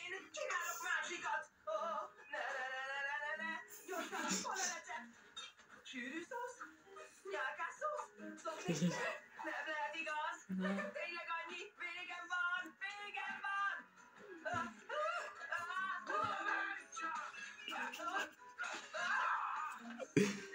Én csinálok másikat. Ne. Gyorsan, hol a recept? Sűrű szósz? Nyálkás szósz? Szósz? Nem lehet igaz. Nekem tényleg annyi. Végem van.